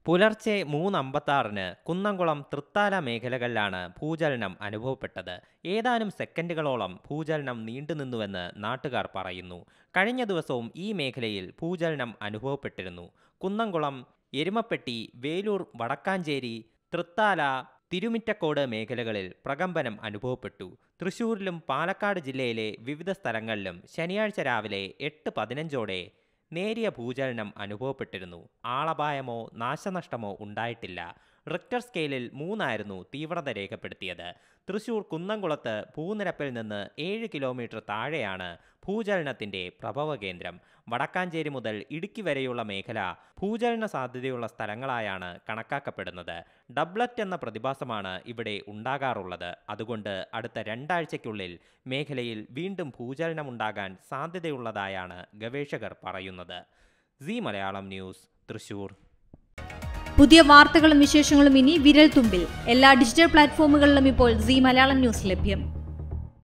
പുലർച്ചെ 3:56-ന് കുന്നംകുളം തൃത്താല മേഖലകളിലാണ് ഭൂചലനം അനുഭവപ്പെട്ടത്. ഏതാനും സെക്കൻഡുകളോളം ഭൂചലനം നീണ്ടുനിന്നുവെന്ന് നാട്ടുകാർ പറയുന്നു. കഴിഞ്ഞ ദിവസവും ഈ മേഖലയിൽ ഭൂചലനം അനുഭവപ്പെട്ടിരുന്നു. കുന്നംകുളം, എരുമപ്പെട്ടി, വേലൂർ, വടക്കാഞ്ചേരി, തൃത്താല, തിരുമിറ്റക്കോട് മേഖലകളിൽ പ്രകമ്പനം അനുഭവപ്പെട്ടു. തൃശൂരിലും പാലക്കാട് ജില്ലയിലെ വിവിധ സ്ഥലങ്ങളിലും ശനിയാഴ്ച രാവിലെ 8:15ഓടെ നേരിയ ഭൂചലനം അനുഭവപ്പെട്ടിരുന്നു. ആളപായമോ നാശനഷ്ടമോ ഉണ്ടായിട്ടില്ല. റിക്ടർ സ്കെയിലിൽ 3 തീവ്രത രേഖപ്പെടുത്തിയത്. തൃശൂർ കുന്നംകുളത്ത് ഭൂനിരപ്പിൽ നിന്ന് 7 കിലോമീറ്റർ താഴെയാണ് ഭൂചലനത്തിന്റെ പ്രഭവകേന്ദ്രം. വടക്കാഞ്ചേരി മുതൽ ഇടുക്കി വരെയുള്ള മേഖല ഭൂചലന സാധ്യതയുള്ള സ്ഥലങ്ങളായാണ് കണക്കാക്കപ്പെടുന്നത്. ഡബ്ലറ്റ് എന്ന പ്രതിഭാസമാണ് ഇവിടെ ഉണ്ടാകാറുള്ളത്. അതുകൊണ്ട് അടുത്ത 2 ആഴ്ചയ്ക്കുള്ളിൽ മേഖലയിൽ വീണ്ടും ഭൂചലനമുണ്ടാകാൻ സാധ്യതയുള്ളതായാണ് ഗവേഷകർ പറയുന്നത്. സീ മലയാളം ന്യൂസ്, തൃശൂർ. പുതിയ വാർത്തകളും വിശേഷങ്ങളും ഇനി വിരൽ തുമ്പിൽ. എല്ലാ ഡിജിറ്റൽ പ്ലാറ്റ്ഫോമുകളിലും ഇപ്പോൾ സീ മലയാളം ന്യൂസ് ലഭ്യം.